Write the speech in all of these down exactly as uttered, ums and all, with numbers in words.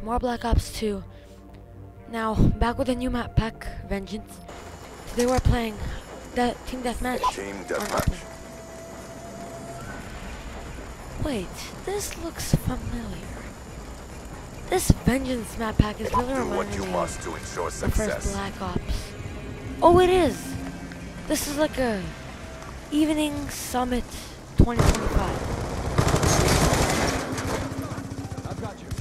more Black Ops two. Now, back with a new map pack, Vengeance. Today we're playing De Team Deathmatch. Team Deathmatch. Wait, this looks familiar. This Vengeance map pack is really Do what reminding you me must of to ensure the first success. Black Ops. Oh, it is! This is like a Evening Summit twenty twenty-five. I've got you.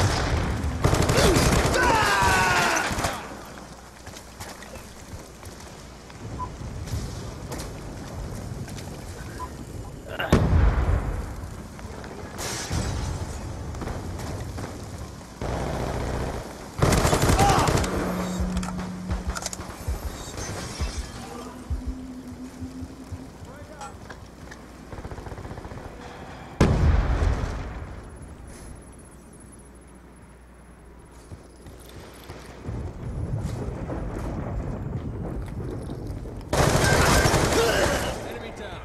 Enemy down.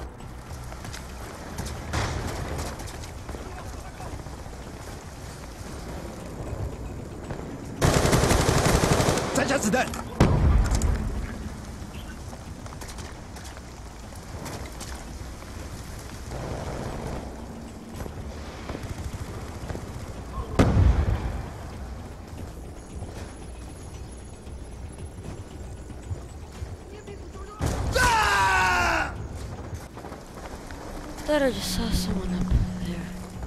摘下子弹。啊！ Thought I just saw someone up there.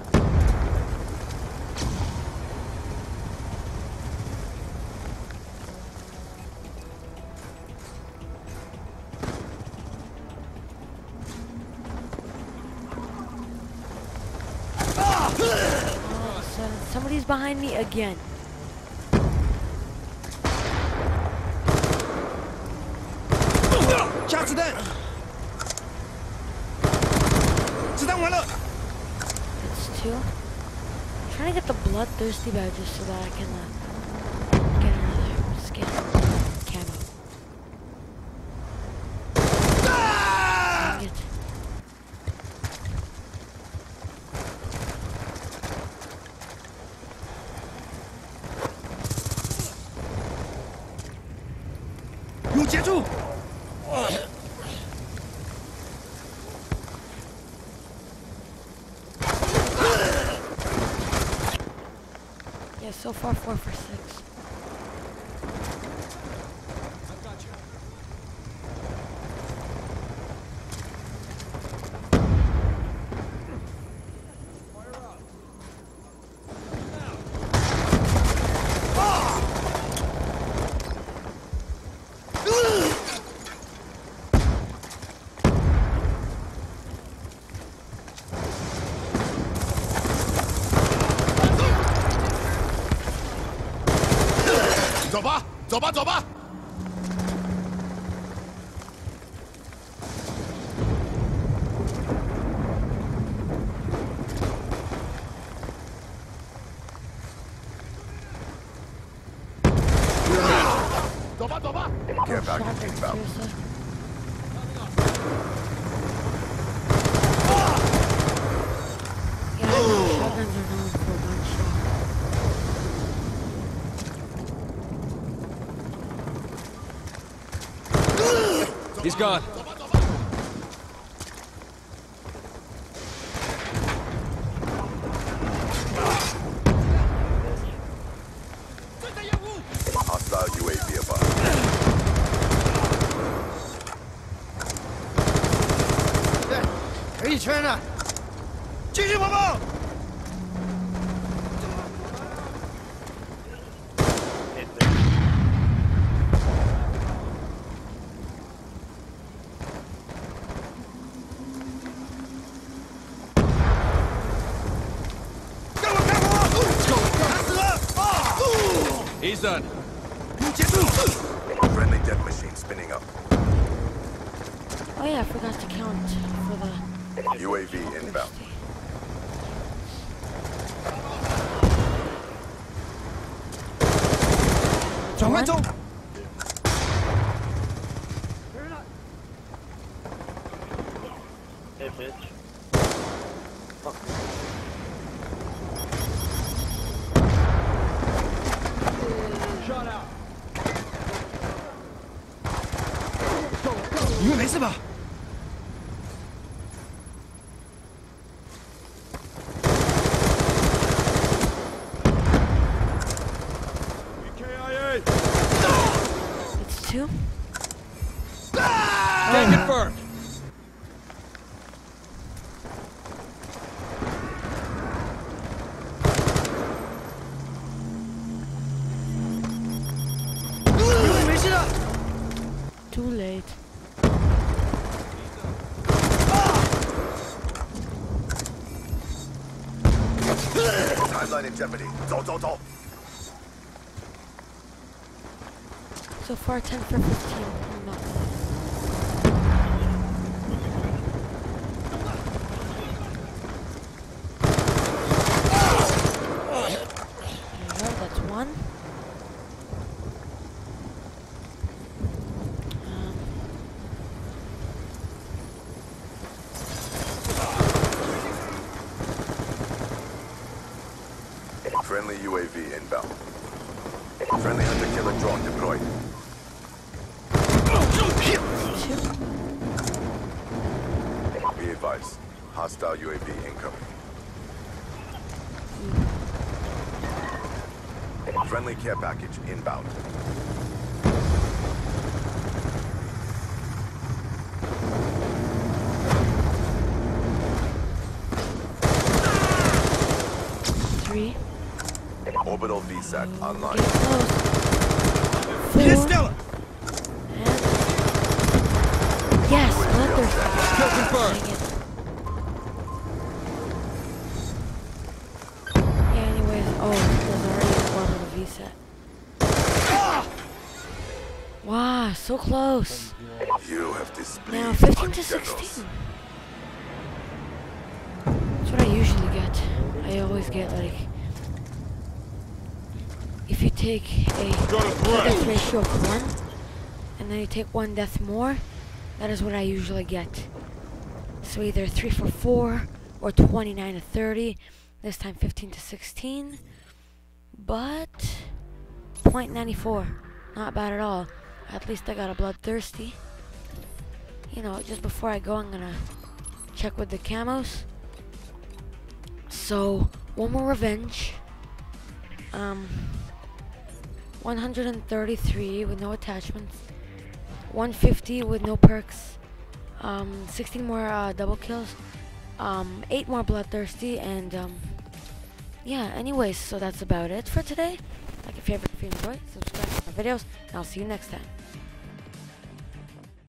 All of a sudden, somebody's behind me again. 加子弹！子弹完了。 It's two. I'm trying to get the bloodthirsty badges so that I can uh, get another skin camo. Dang it. 有截住！ Yeah, so far four for six. I've got you. Fire up. Now. 走吧，走吧，走吧。 走吧，走吧。 Care Oh, package shotguns, inbound. seriously? Yeah, I know shotguns are known for one shot. He's gone. Hostile U A V above. 对，可以圈了，继续跑跑。看我，看我，打死了！啊！ He's done. 有截住！ Friendly death machine spinning up. Oh yeah, I forgot to count for the U A V inbound. thirsty. 转换中。 Hey, bitch. Fuck. 你们没事吧？ It's two. Get confirmed. Too late. Timeline in jeopardy. 走走走. So far, ten for fifteen. I'm not bad. There you go, that's one. Um, Friendly U A V inbound. Friendly hunter-killer drone deployed. two. Be advised. Hostile U A V incoming. Friendly care package inbound. Three. Orbital V SAT online. Get close. Get Four. Stella. And yes, another. Kill confirmed. Dang it. Yeah, anyways, oh, there's already one on the V set. Wow, so close. You have displayed Now fifteen to ungenerous. sixteen. That's what I usually get. I always get like, if you take a death ratio of one, and then you take one death more, that is what I usually get. So either three for four or twenty-nine to thirty. This time fifteen to sixteen. But point nine four, not bad at all. At least I got a bloodthirsty. You know, just before I go, I'm gonna check with the camos. So one more revenge. Um, one hundred thirty-three with no attachments. one fifty with no perks. Um, sixteen more uh, double kills. Um, eight more bloodthirsty, and um, yeah. Anyways, so that's about it for today. Like if you ever if you enjoyed, subscribe to my videos, and I'll see you next time.